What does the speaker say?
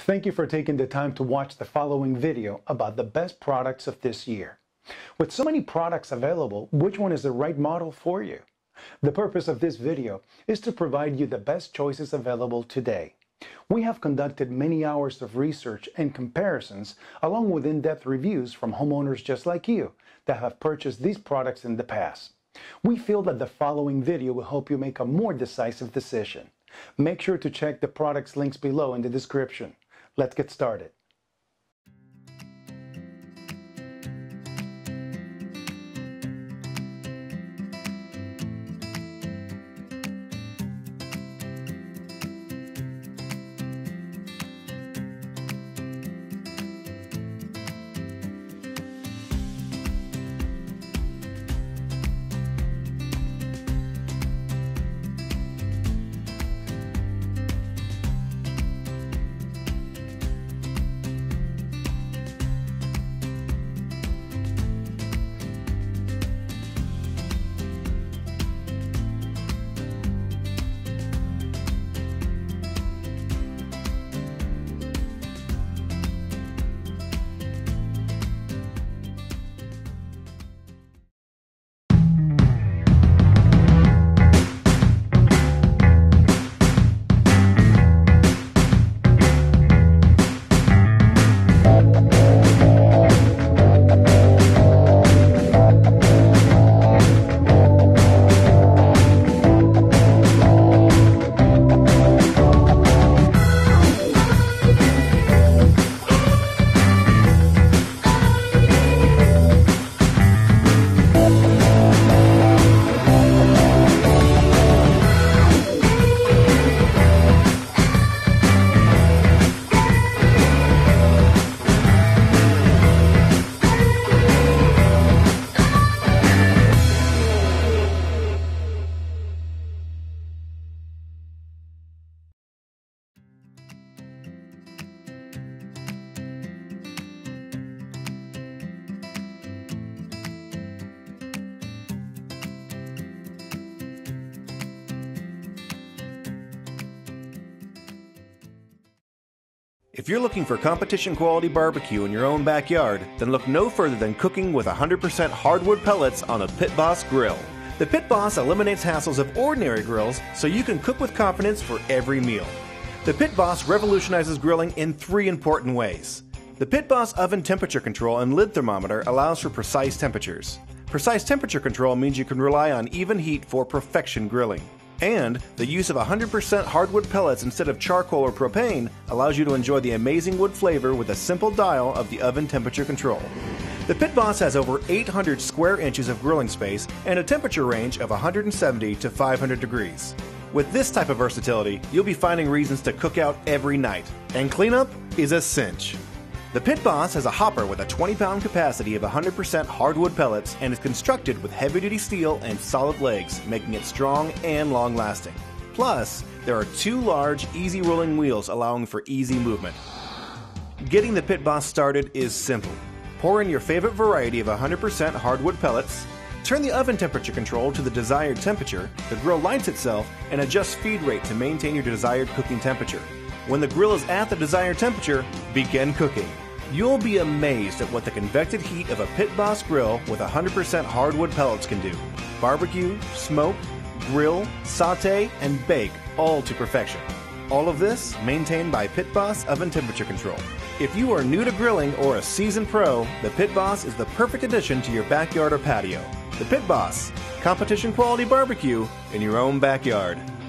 Thank you for taking the time to watch the following video about the best products of this year. With so many products available, which one is the right model for you? The purpose of this video is to provide you the best choices available today. We have conducted many hours of research and comparisons along with in-depth reviews from homeowners just like you that have purchased these products in the past. We feel that the following video will help you make a more decisive decision. Make sure to check the products links below in the description. Let's get started. If you're looking for competition quality barbecue in your own backyard, then look no further than cooking with 100% hardwood pellets on a Pit Boss grill. The Pit Boss eliminates hassles of ordinary grills so you can cook with confidence for every meal. The Pit Boss revolutionizes grilling in 3 important ways. The Pit Boss oven temperature control and lid thermometer allows for precise temperatures. Precise temperature control means you can rely on even heat for perfection grilling. And the use of 100% hardwood pellets instead of charcoal or propane allows you to enjoy the amazing wood flavor with a simple dial of the oven temperature control. The Pit Boss has over 800 square inches of grilling space and a temperature range of 170 to 500 degrees. With this type of versatility, you'll be finding reasons to cook out every night, and cleanup is a cinch. The Pit Boss has a hopper with a 20-pound capacity of 100% hardwood pellets and is constructed with heavy-duty steel and solid legs, making it strong and long-lasting. Plus, there are 2 large, easy-rolling wheels allowing for easy movement. Getting the Pit Boss started is simple. Pour in your favorite variety of 100% hardwood pellets, turn the oven temperature control to the desired temperature, the grill lights itself, and adjust feed rate to maintain your desired cooking temperature. When the grill is at the desired temperature, begin cooking. You'll be amazed at what the convected heat of a Pit Boss grill with 100% hardwood pellets can do. Barbecue, smoke, grill, saute, and bake, all to perfection. All of this maintained by Pit Boss oven temperature control. If you are new to grilling or a seasoned pro, the Pit Boss is the perfect addition to your backyard or patio. The Pit Boss, competition quality barbecue in your own backyard.